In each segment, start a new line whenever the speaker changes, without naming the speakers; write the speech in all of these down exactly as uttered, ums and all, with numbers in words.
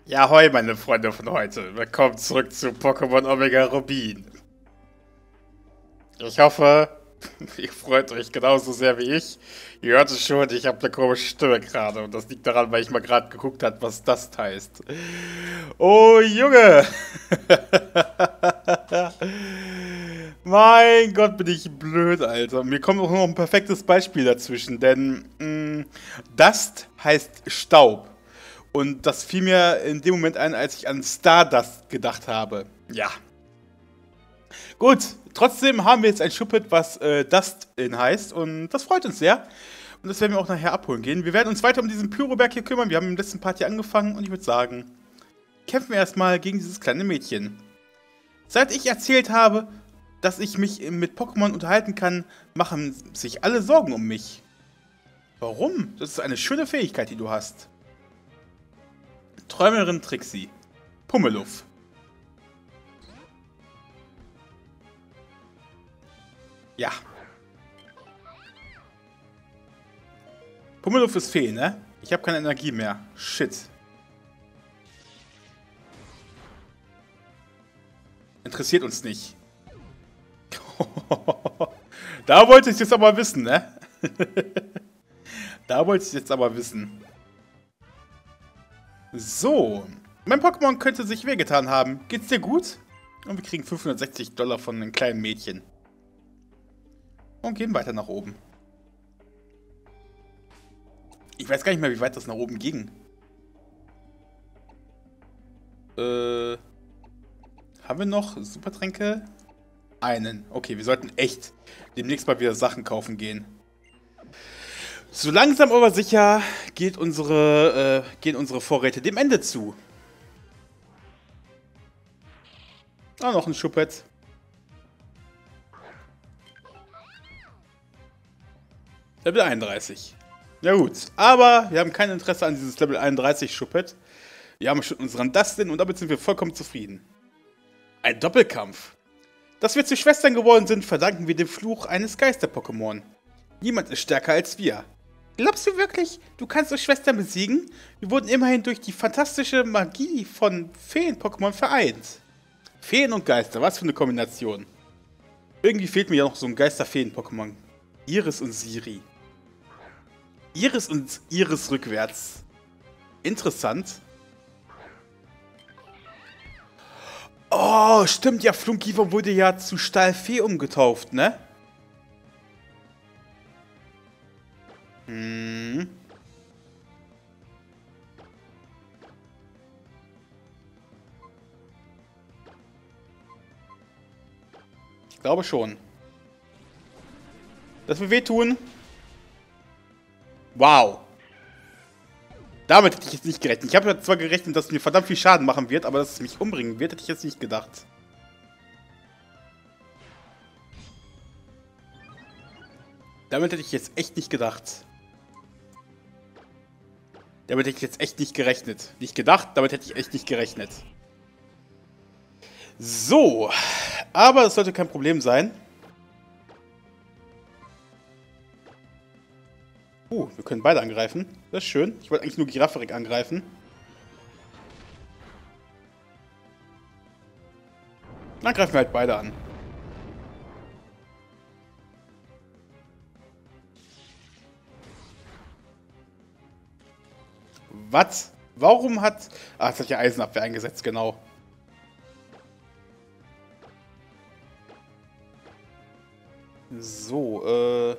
Ja, hoi, meine Freunde von heute. Willkommen zurück zu Pokémon Omega Rubin. Ich hoffe, ihr freut euch genauso sehr wie ich. Ihr hört es schon, ich habe eine komische Stimme gerade. Und das liegt daran, weil ich mal gerade geguckt habe, was das heißt. Oh, Junge! Mein Gott, bin ich blöd, Alter. Mir kommt auch noch ein perfektes Beispiel dazwischen, denn mh, Dust heißt Staub. Und das fiel mir in dem Moment ein, als ich an Stardust gedacht habe. Ja. Gut, trotzdem haben wir jetzt ein Schuppet, was äh, Dustin heißt. Und das freut uns sehr. Und das werden wir auch nachher abholen gehen. Wir werden uns weiter um diesen Pyroberg hier kümmern. Wir haben im letzten Part hier angefangen. Und ich würde sagen, kämpfen wir erstmal gegen dieses kleine Mädchen. Seit ich erzählt habe, dass ich mich mit Pokémon unterhalten kann, machen sich alle Sorgen um mich. Warum? Das ist eine schöne Fähigkeit, die du hast. Träumerin Trixie. Pummeluff. Ja. Pummeluff ist Fee, ne? Ich habe keine Energie mehr. Shit. Interessiert uns nicht. Da wollte ich es jetzt aber wissen, ne? Da wollte ich es jetzt aber wissen. So. Mein Pokémon könnte sich wehgetan haben. Geht's dir gut? Und wir kriegen fünfhundertsechzig Dollar von einem kleinen Mädchen. Und gehen weiter nach oben. Ich weiß gar nicht mehr, wie weit das nach oben ging. Äh. Haben wir noch Supertränke? Einen. Okay, wir sollten echt demnächst mal wieder Sachen kaufen gehen. So langsam aber sicher geht unsere, äh, gehen unsere Vorräte dem Ende zu. Ah, noch ein Schuppet. Level einunddreißig. Ja gut, aber wir haben kein Interesse an dieses Level einunddreißig Schuppet. Wir haben schon unseren Dustin und damit sind wir vollkommen zufrieden. Ein Doppelkampf. Dass wir zu Schwestern geworden sind, verdanken wir dem Fluch eines Geister-Pokémon. Niemand ist stärker als wir. Glaubst du wirklich, du kannst unsere Schwestern besiegen? Wir wurden immerhin durch die fantastische Magie von Feen-Pokémon vereint. Feen und Geister, was für eine Kombination. Irgendwie fehlt mir ja noch so ein Geister-Feen-Pokémon. Iris und Siri. Iris und Iris rückwärts. Interessant. Oh, stimmt ja, Flunkiefer wurde ja zu Stahlfee umgetauft, ne? Hm. Ich glaube schon. Das will wehtun. Wow. Damit hätte ich jetzt nicht gerechnet. Ich habe zwar gerechnet, dass es mir verdammt viel Schaden machen wird, aber dass es mich umbringen wird, hätte ich jetzt nicht gedacht. Damit hätte ich jetzt echt nicht gedacht. Damit hätte ich jetzt echt nicht gerechnet. Nicht gedacht, damit hätte ich echt nicht gerechnet. So. Aber es sollte kein Problem sein. Uh, wir können beide angreifen. Das ist schön. Ich wollte eigentlich nur Girafferik angreifen. Dann greifen wir halt beide an. Was? Warum hat... Ah, es hat ja Eisenabwehr eingesetzt, genau. So, äh...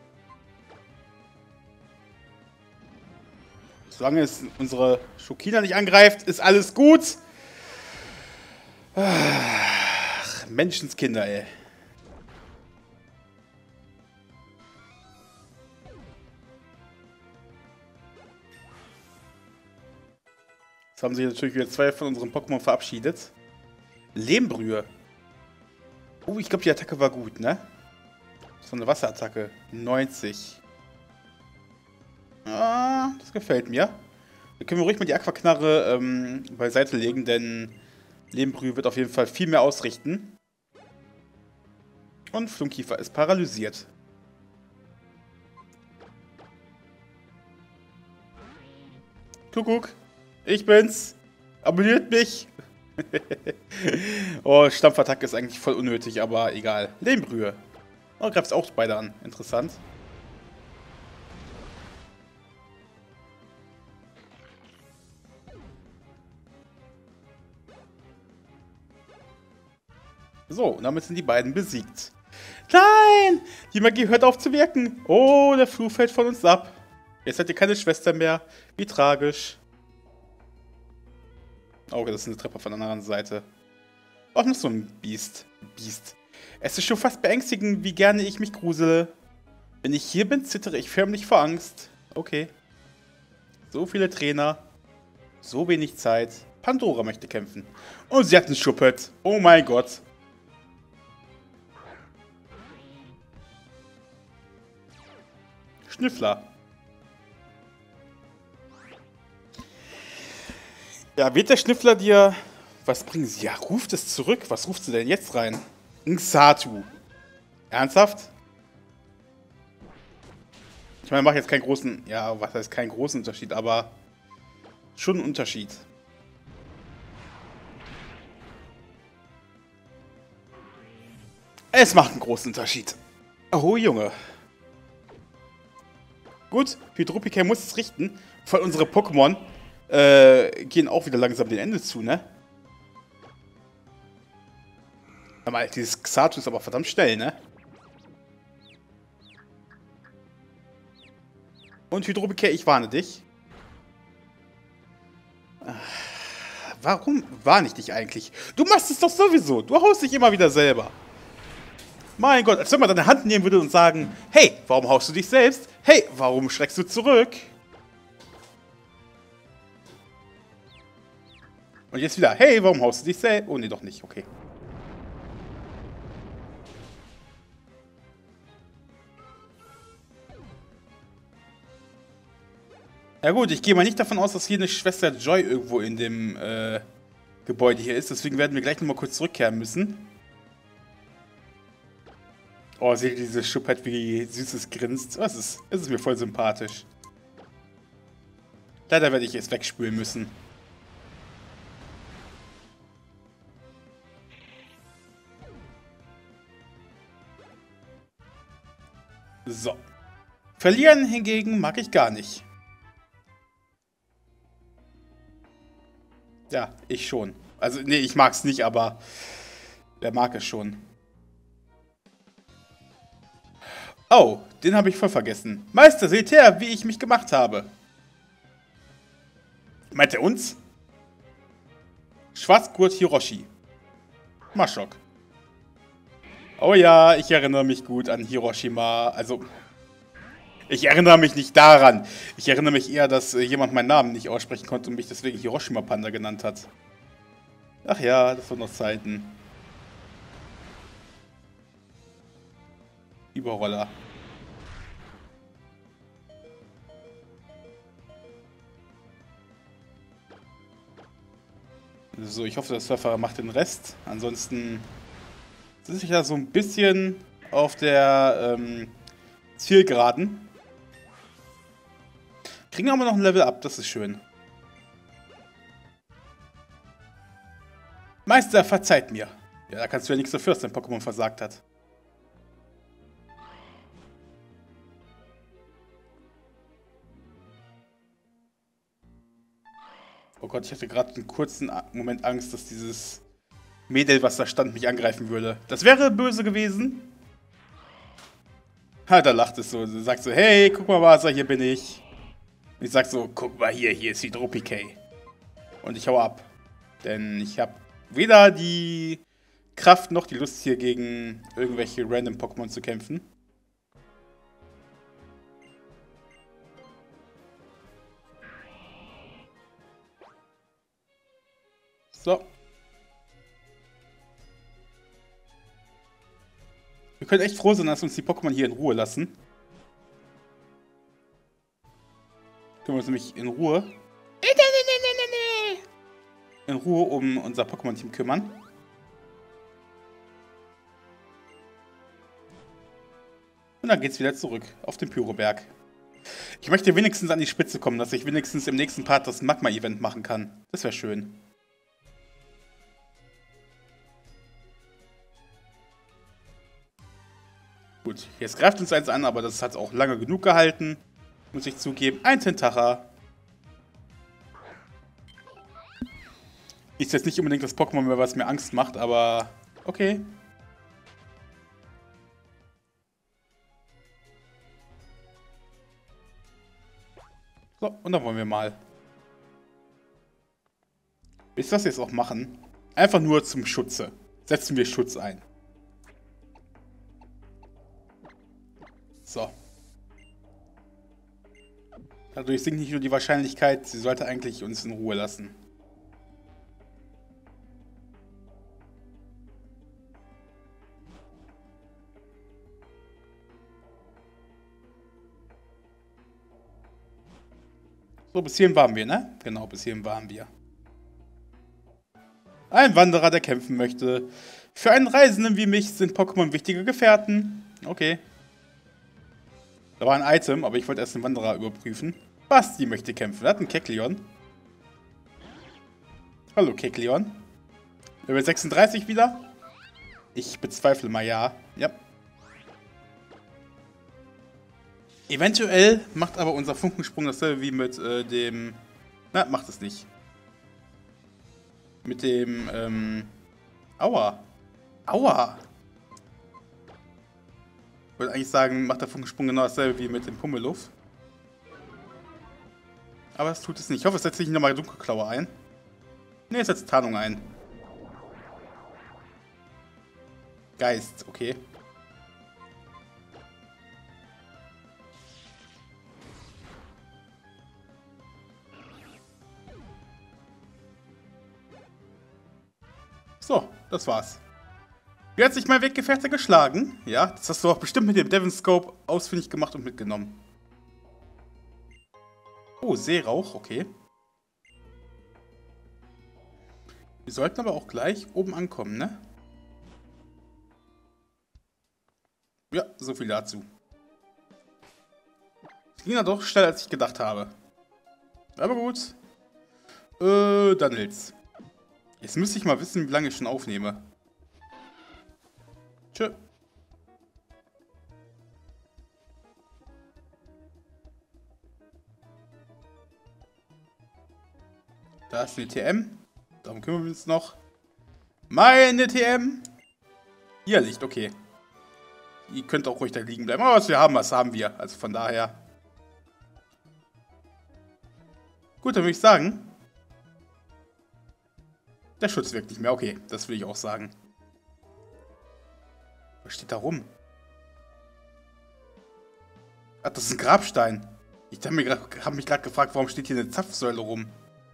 solange es unsere Schokina nicht angreift, ist alles gut. Ach, Menschenskinder, ey. Jetzt haben sich natürlich wieder zwei von unseren Pokémon verabschiedet. Lehmbrühe. Oh, ich glaube, die Attacke war gut, ne? So eine Wasserattacke. neunzig. Ah, das gefällt mir. Da können wir ruhig mal die Aquaknarre ähm, beiseite legen, denn Lehmbrühe wird auf jeden Fall viel mehr ausrichten. Und Flunkiefer ist paralysiert. Kuckuck, ich bin's. Abonniert mich! Oh, Stampfattacke ist eigentlich voll unnötig, aber egal. Lehmbrühe. Oh, greifst auch beide an. Interessant. So, und damit sind die beiden besiegt. Nein! Die Magie hört auf zu wirken. Oh, der Fluch fällt von uns ab. Jetzt hat ihr keine Schwester mehr. Wie tragisch. Oh, das ist eine Treppe von der anderen Seite. Auch noch so ein Biest. Biest. Es ist schon fast beängstigend, wie gerne ich mich grusele. Wenn ich hier bin, zittere ich förmlich vor Angst. Okay. So viele Trainer. So wenig Zeit. Pandora möchte kämpfen. Und sie hat einen Schuppet. Oh mein Gott. Schnüffler. Ja, wird der Schnüffler dir... Was bringen sie? Ja, ruft es zurück. Was ruft sie denn jetzt rein? Ein Xatu. Ernsthaft? Ich meine, macht jetzt keinen großen... Ja, was heißt keinen großen Unterschied, aber... Schon ein Unterschied. Es macht einen großen Unterschied. Oh, Junge. Gut, Hydropika muss es richten, weil unsere Pokémon äh, gehen auch wieder langsam dem Ende zu, ne? Aber dieses Xatu ist aber verdammt schnell, ne? Und Hydropika, ich warne dich. Warum warne ich dich eigentlich? Du machst es doch sowieso. Du haust dich immer wieder selber. Mein Gott, als wenn man deine Hand nehmen würde und sagen, hey, warum haust du dich selbst? Hey, warum schreckst du zurück? Und jetzt wieder, hey, warum haust du dich selbst? Oh, nee, doch nicht, okay. Ja gut, ich gehe mal nicht davon aus, dass hier eine Schwester Joy irgendwo in dem äh, Gebäude hier ist. Deswegen werden wir gleich nochmal kurz zurückkehren müssen. Oh, seht ihr dieses Schuppet, wie süß es grinst. Das ist, das ist mir voll sympathisch. Leider werde ich es wegspülen müssen. So. Verlieren hingegen mag ich gar nicht. Ja, ich schon. Also, nee, ich mag es nicht, aber wer mag es schon? Oh, den habe ich voll vergessen. Meister, seht her, wie ich mich gemacht habe. Meint er uns? Schwarzgurt Hiroshi. Maschok. Oh ja, ich erinnere mich gut an Hiroshima. Also, ich erinnere mich nicht daran. Ich erinnere mich eher, dass äh, jemand meinen Namen nicht aussprechen konnte und mich deswegen Hiroshima Panda genannt hat. Ach ja, das waren noch Zeiten. Überroller. So, ich hoffe, der Surfer macht den Rest. Ansonsten sind sich ja so ein bisschen auf der ähm, Zielgeraden. Kriegen aber noch ein Level up, das ist schön. Meister, verzeiht mir. Ja, da kannst du ja nichts dafür, dass dein Pokémon versagt hat. Oh Gott, ich hatte gerade einen kurzen Moment Angst, dass dieses Mädel, was da stand, mich angreifen würde. Das wäre böse gewesen. Ha, da lacht es so. Sie sagt so, hey, guck mal, Wasser, hier bin ich. Und ich sag so, guck mal hier, hier ist Hydropika. Und ich hau ab. Denn ich habe weder die Kraft noch die Lust, hier gegen irgendwelche random Pokémon zu kämpfen. So. Wir können echt froh sein, dass uns die Pokémon hier in Ruhe lassen. Können wir uns nämlich in Ruhe... in Ruhe um unser Pokémon-Team kümmern. Und dann geht's wieder zurück auf den Pyroberg. Ich möchte wenigstens an die Spitze kommen, dass ich wenigstens im nächsten Part das Magma-Event machen kann. Das wäre schön. Gut, jetzt greift uns eins an, aber das hat auch lange genug gehalten. Muss ich zugeben. Ein Tentacha. Ist jetzt nicht unbedingt das Pokémon mehr, was mir Angst macht, aber okay. So, und dann wollen wir mal. Wisst ihr, was wir jetzt auch machen? Einfach nur zum Schutze. Setzen wir Schutz ein. So. Dadurch sinkt nicht nur die Wahrscheinlichkeit, sie sollte eigentlich uns in Ruhe lassen. So, bis hierhin waren wir, ne? Genau, bis hierhin waren wir. Ein Wanderer, der kämpfen möchte. Für einen Reisenden wie mich sind Pokémon wichtige Gefährten. Okay. Da war ein Item, aber ich wollte erst den Wanderer überprüfen. Basti möchte kämpfen. Er hat einen Kecleon. Hallo Kecleon. Level sechsunddreißig wieder? Ich bezweifle mal ja. Ja. Eventuell macht aber unser Funkensprung dasselbe wie mit äh, dem... Na, macht es nicht. Mit dem, ähm... Aua. Aua. Ich wollte eigentlich sagen, macht der Funkensprung genau dasselbe wie mit dem Pummeluff. Aber es tut es nicht. Ich hoffe, es setzt sich nochmal Dunkelklaue ein. Ne, es setzt Tarnung ein. Geist, okay. So, das war's. Wie hat sich mein Weggefährte geschlagen? Ja, das hast du auch bestimmt mit dem Devon Scope ausfindig gemacht und mitgenommen. Oh, Seerauch, okay. Wir sollten aber auch gleich oben ankommen, ne? Ja, so viel dazu. Es ging ja doch schneller, als ich gedacht habe. Aber gut. Äh, dann jetzt. Jetzt müsste ich mal wissen, wie lange ich schon aufnehme. Tschö. Da ist eine T M. Darum kümmern wir uns noch. Meine T M. Hier liegt, okay. Ihr könnt auch ruhig da liegen bleiben. Aber was wir haben, was haben wir. Also von daher. Gut, dann würde ich sagen. Der Schutz wirkt nicht mehr. Okay, das will ich auch sagen. Was steht da rum? Ach, das ist ein Grabstein. Ich habe mich gerade gefragt, warum steht hier eine Zapfsäule rum?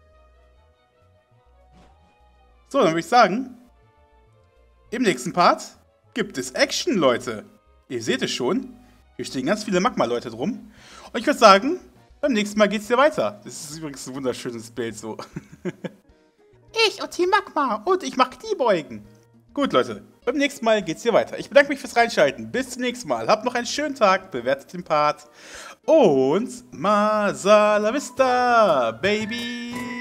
So, dann würde ich sagen, im nächsten Part gibt es Action, Leute. Ihr seht es schon. Hier stehen ganz viele Magma-Leute drum. Und ich würde sagen, beim nächsten Mal geht es hier weiter. Das ist übrigens ein wunderschönes Bild so. Ich und Team Magma und ich mache Kniebeugen. Gut, Leute, beim nächsten Mal geht's hier weiter. Ich bedanke mich fürs Reinschalten. Bis zum nächsten Mal. Habt noch einen schönen Tag, bewertet den Part. Und Masala Vista, Baby.